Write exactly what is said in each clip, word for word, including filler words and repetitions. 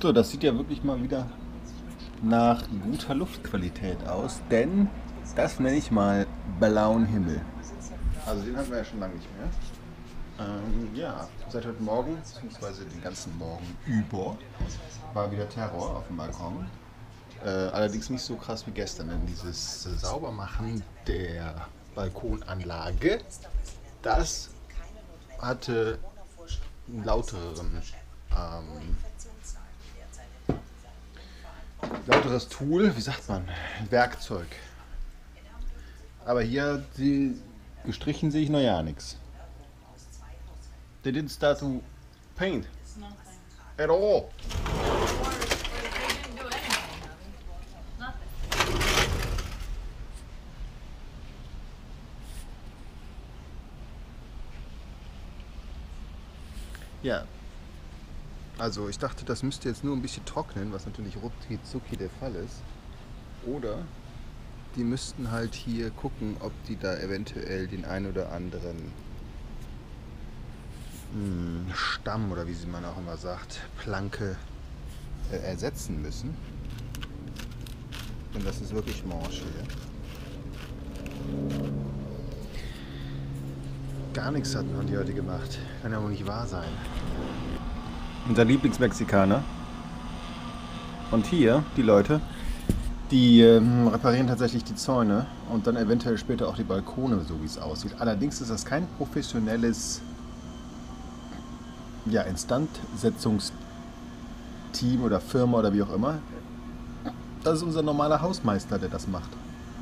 So, das sieht ja wirklich mal wieder nach guter Luftqualität aus, denn das nenne ich mal blauen Himmel. Also den hatten wir ja schon lange nicht mehr. Ähm, ja, seit heute Morgen, beziehungsweise den ganzen Morgen über, war wieder Terror auf dem Balkon. Äh, allerdings nicht so krass wie gestern, denn dieses äh, Saubermachen der Balkonanlage, das hatte einen lauteren, ähm, lauteres Tool, wie sagt man, Werkzeug. Aber hier, die gestrichen sehe ich noch ja nichts. They didn't start to paint at all. Ja, also ich dachte, das müsste jetzt nur ein bisschen trocknen, was natürlich rucki der Fall ist. Oder die müssten halt hier gucken, ob die da eventuell den ein oder anderen hm, Stamm oder wie sie man auch immer sagt, Planke äh, ersetzen müssen. Denn das ist wirklich morsch hier. Gar nichts hatten die heute gemacht. Kann ja wohl nicht wahr sein. Unser Lieblingsmexikaner. Und hier die Leute, die ähm, reparieren tatsächlich die Zäune und dann eventuell später auch die Balkone, so wie es aussieht. Allerdings ist das kein professionelles ja, Instandsetzungsteam oder Firma oder wie auch immer. Das ist unser normaler Hausmeister, der das macht.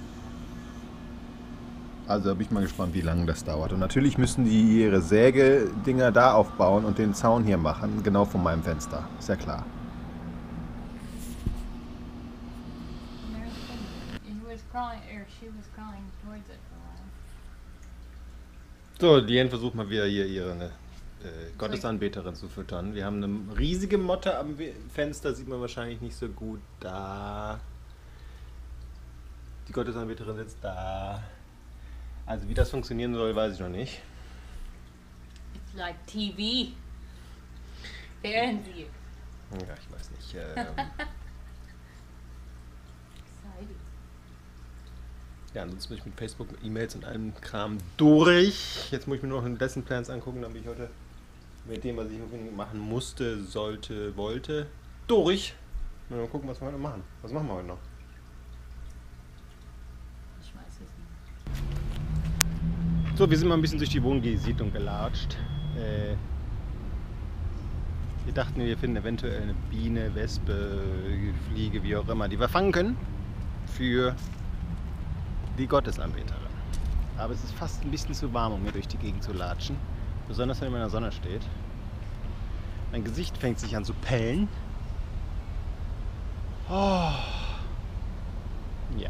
Also da bin ich mal gespannt, wie lange das dauert. Und natürlich müssen die ihre Sägedinger da aufbauen und den Zaun hier machen, genau vor meinem Fenster. Ist ja klar. So, Lien versucht mal wieder hier ihre äh, Gottesanbeterin zu füttern. Wir haben eine riesige Motte am Fenster, sieht man wahrscheinlich nicht so gut. Da. Die Gottesanbeterin sitzt da. Also wie das funktionieren soll, weiß ich noch nicht. It's like T V. Fernsehen. Ja, ich weiß nicht. Ähm, ja, ansonsten bin ich mit Facebook, mit E-Mails und allem Kram durch. Jetzt muss ich mir noch einen Lesson Plans angucken, damit ich heute mit dem, was ich machen musste, sollte, wollte, durch. Mal gucken, was wir heute machen. Was machen wir heute noch? Ich weiß es nicht. So, wir sind mal ein bisschen durch die Wohnsiedlung gelatscht. Äh, wir dachten, wir finden eventuell eine Biene, Wespe, Fliege, wie auch immer, die wir fangen können für die Gottesanbeterin. Aber es ist fast ein bisschen zu warm, um hier durch die Gegend zu latschen. Besonders wenn man in der Sonne steht. Mein Gesicht fängt sich an zu pellen. Oh. Ja.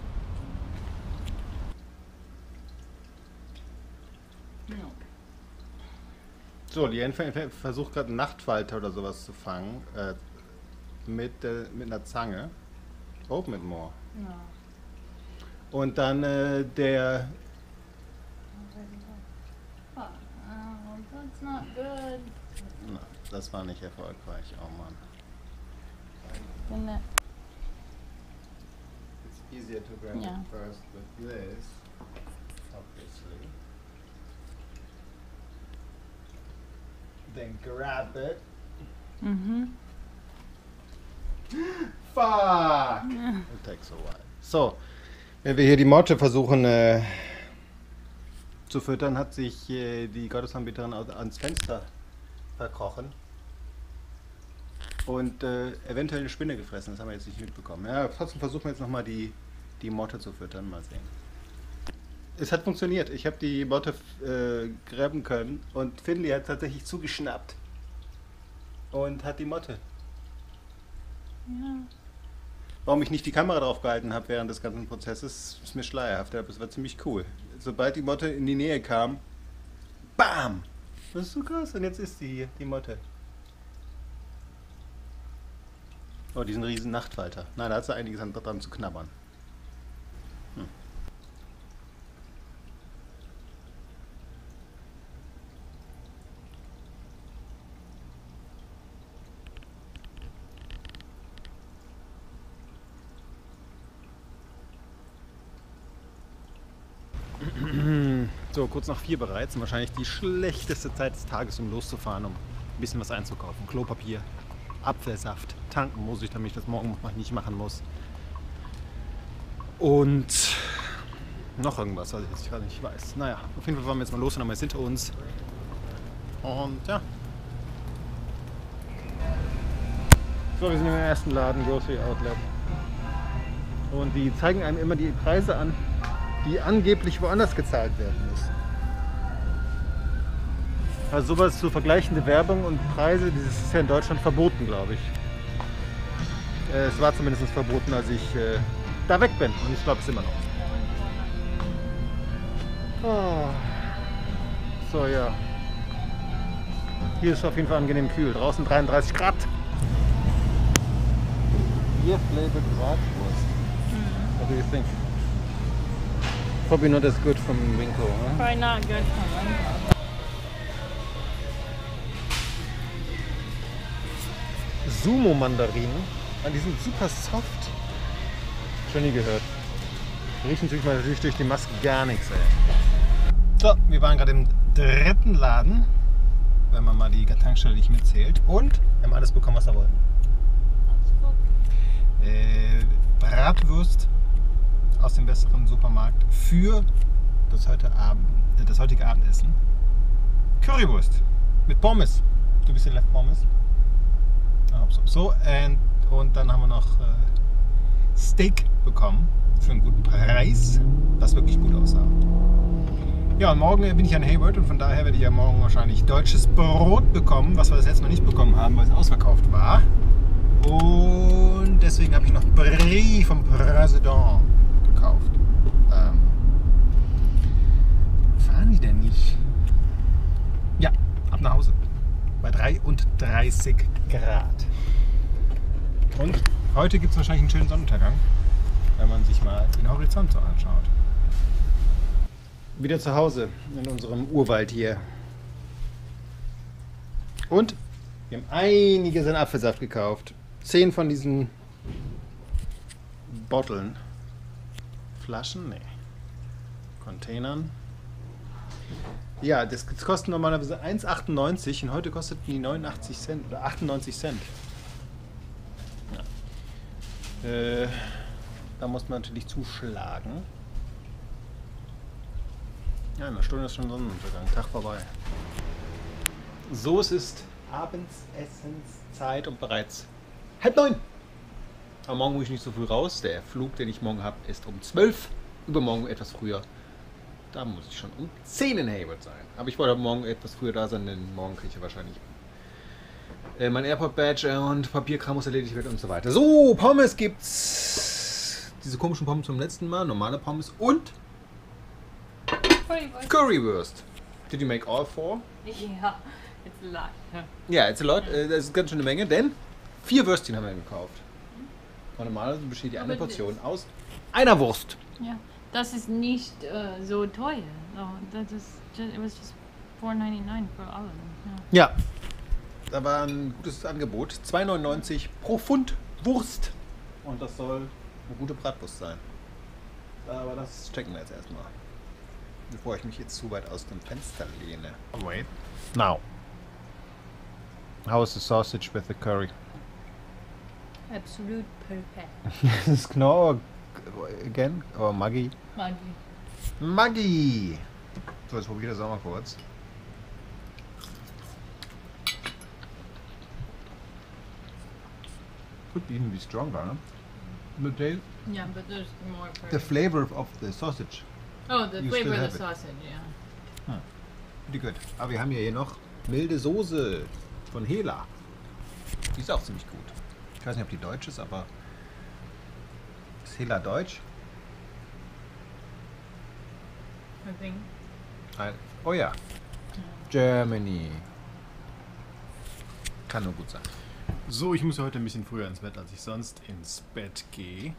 So, die versucht gerade einen Nachtfalter oder sowas zu fangen. Äh, mit, äh, mit einer Zange. Open it more. Ja. Und dann äh, der. Oh, that's not good. Na, das war nicht erfolgreich. Oh Mann. Then that, It's easier to grab Yeah. it first with this, obviously. Then grab it. mhm. Fuck! It takes a while. So, wenn wir hier die Motte versuchen äh, zu füttern, hat sich äh, die Gottesanbeterin aus- ans Fenster verkrochen und äh, eventuell eine Spinne gefressen. Das haben wir jetzt nicht mitbekommen. Ja, trotzdem versuchen wir jetzt nochmal die, die Motte zu füttern. Mal sehen. Es hat funktioniert. Ich habe die Motte äh, graben können und Finley hat tatsächlich zugeschnappt und hat die Motte. Ja. Warum ich nicht die Kamera drauf gehalten habe während des ganzen Prozesses, ist mir schleierhaft, aber es war ziemlich cool. Sobald die Motte in die Nähe kam, BAM! Das ist so krass. Und jetzt ist sie hier, die Motte. Oh, diesen riesen Nachtfalter. Nein, da hat sie einiges an- dran zu knabbern. Hm. So, kurz nach vier bereits. Und wahrscheinlich die schlechteste Zeit des Tages, um loszufahren, um ein bisschen was einzukaufen. Klopapier, Apfelsaft, tanken muss ich, damit ich das morgen nicht machen muss. Und noch irgendwas, was ich jetzt gerade nicht weiß. Naja, auf jeden Fall fahren wir jetzt mal los und haben wir jetzt hinter uns. Und ja. So, wir sind im ersten Laden, Grocery Outlet. Und die zeigen einem immer die Preise an, die angeblich woanders gezahlt werden müssen. Also sowas zu vergleichende Werbung und Preise, das ist ja in Deutschland verboten, glaube ich. Äh, es war zumindest verboten, als ich äh, da weg bin. Und ich glaube es immer noch. Oh. So, ja. Hier ist es auf jeden Fall angenehm kühl. Draußen dreiunddreißig Grad. Beer flavored Bratwurst. What do you think? Probably not as good from Winko, huh? Probably not good for Winko. Sumo-Mandarinen. Die sind super soft. Schon nie gehört. Riechen natürlich mal natürlich durch die Maske gar nichts, ey. So, wir waren gerade im dritten Laden, wenn man mal die Tankstelle nicht mitzählt. Und wir haben alles bekommen, was wir wollten. Äh, Bratwurst aus dem besseren Supermarkt für das, heute Abend, das heutige Abendessen. Currywurst mit Pommes. Du bist in Left Pommes? So, so and, und dann haben wir noch äh, Steak bekommen für einen guten Preis, was wirklich gut aussah. Ja, und morgen bin ich an Hayward und von daher werde ich ja morgen wahrscheinlich deutsches Brot bekommen, was wir das letzte Mal nicht bekommen haben, weil es ausverkauft war. Und deswegen habe ich noch Brie vom Präsident gekauft. Ähm, fahren die denn nicht? Ja, ab nach Hause. Bei dreiunddreißig Grad. Und heute gibt es wahrscheinlich einen schönen Sonnenuntergang, wenn man sich mal den Horizont so anschaut. Wieder zu Hause in unserem Urwald hier. Und wir haben einiges an Apfelsaft gekauft. Zehn von diesen Botteln. Flaschen? Nee. Containern. Ja, das, das kostet normalerweise eins achtundneunzig und heute kostet die neunundachtzig Cent oder achtundneunzig Cent. Ja. Äh, da muss man natürlich zuschlagen. Ja, in einer Stunde ist schon Sonnenuntergang, Tag vorbei. So, es ist Abendsessenszeit und bereits halb neun. Aber morgen muss ich nicht so früh raus. Der Flug, den ich morgen habe, ist um zwölf. Übermorgen etwas früher. Da muss ich schon um zehn in Hayward sein. Aber ich wollte morgen etwas früher da sein, denn morgen kriege ich wahrscheinlich äh, mein Airport-Badge und Papierkram muss erledigt werden und so weiter. So, Pommes gibt's. Diese komischen Pommes vom letzten Mal, normale Pommes und Currywurst. Currywurst. Did you make all four? Yeah, it's a lot. Yeah. Ja, it's a lot. Äh, Das ist ganz schön eine Menge, denn vier Würstchen haben wir gekauft. Und normalerweise besteht die eine Portion aus einer Wurst. Ja, das ist nicht uh, so teuer. No, that is just, it was just four ninety-nine for all of them. Yeah. Ja, da war ein gutes Angebot. zwei neunundneunzig pro Pfund Wurst. Und das soll eine gute Bratwurst sein. Aber das checken wir jetzt erstmal. Bevor ich mich jetzt zu weit aus dem Fenster lehne. Wait. Now. How is the sausage with the curry? Absolut perfect. Is this Knorr again? Or Maggi? Maggi. Maggi! So, jetzt probiere ich das auch mal kurz. Could be even be stronger, no? But they, Yeah, but there's more perfect. the flavor of the sausage. Oh, the You flavor still of the have it. sausage, yeah. Pretty good. Aber wir haben ja hier noch milde Soße von Hela. Die ist auch ziemlich gut. Ich weiß nicht, ob die deutsch ist, aber ist Hela deutsch? I think. Nein. Oh ja. Germany. Kann nur gut sein. So, ich muss heute ein bisschen früher ins Bett, als ich sonst ins Bett gehe.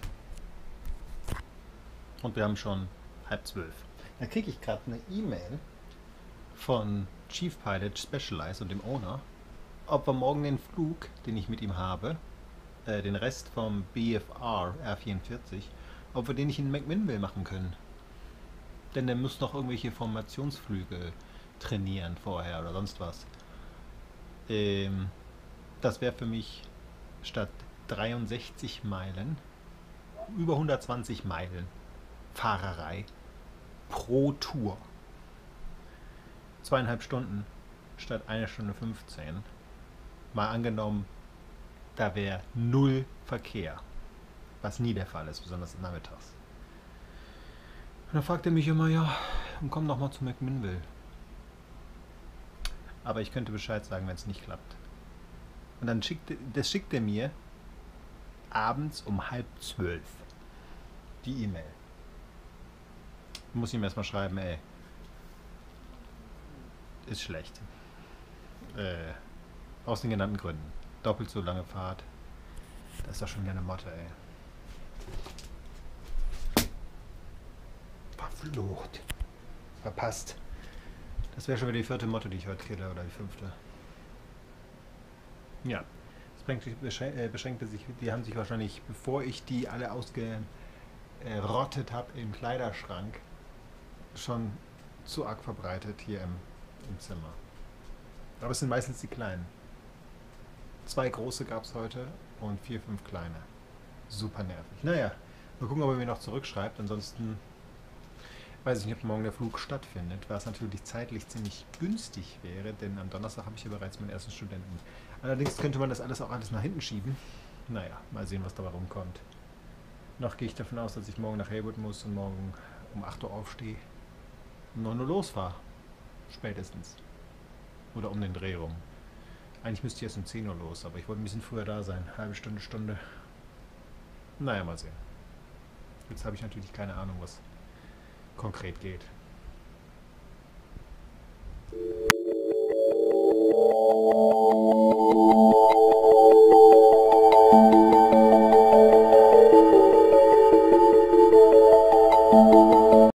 Und wir haben schon halb zwölf. Da kriege ich gerade eine E-Mail von Chief Pilot Specialized und dem Owner, ob wir morgen den Flug, den ich mit ihm habe, äh, den Rest vom B F R R vierundvierzig, ob wir den nicht in McMinnville machen können. Denn der muss noch irgendwelche Formationsflüge trainieren vorher oder sonst was. Ähm, das wäre für mich statt dreiundsechzig Meilen über hundertzwanzig Meilen Fahrerei pro Tour. Zweieinhalb Stunden statt eine Stunde fünfzehn. Mal angenommen, da wäre null Verkehr. Was nie der Fall ist, besonders nachmittags. Und dann fragt er mich immer, ja, und komm doch mal zu McMinnville. Aber ich könnte Bescheid sagen, wenn es nicht klappt. Und dann schickt, das schickt er mir abends um halb zwölf die E-Mail. Muss ihm erstmal schreiben, ey, ist schlecht. Äh, aus den genannten Gründen. Doppelt so lange Fahrt. Das ist doch schon wieder eine Motte, ey. Verflucht. Verpasst. Das wäre schon wieder die vierte Motte, die ich heute kille, oder die fünfte. Ja. Das beschränkte sich, die haben sich wahrscheinlich, bevor ich die alle ausgerottet habe im Kleiderschrank, schon zu arg verbreitet hier im, im Zimmer. Aber es sind meistens die kleinen. Zwei große gab es heute und vier, fünf kleine. Super nervig. Naja, mal gucken, ob er mir noch zurückschreibt. Ansonsten weiß ich nicht, ob morgen der Flug stattfindet, was natürlich zeitlich ziemlich günstig wäre, denn am Donnerstag habe ich ja bereits meinen ersten Studenten. Allerdings könnte man das alles auch alles nach hinten schieben. Naja, mal sehen, was dabei rumkommt. Noch gehe ich davon aus, dass ich morgen nach Haywood muss und morgen um acht Uhr aufstehe. Um neun Uhr losfahre. Spätestens. Oder um den Dreh rum. Eigentlich müsste ich erst um zehn Uhr los, aber ich wollte ein bisschen früher da sein. Halbe Stunde, Stunde. Naja, mal sehen. Jetzt habe ich natürlich keine Ahnung, was konkret geht.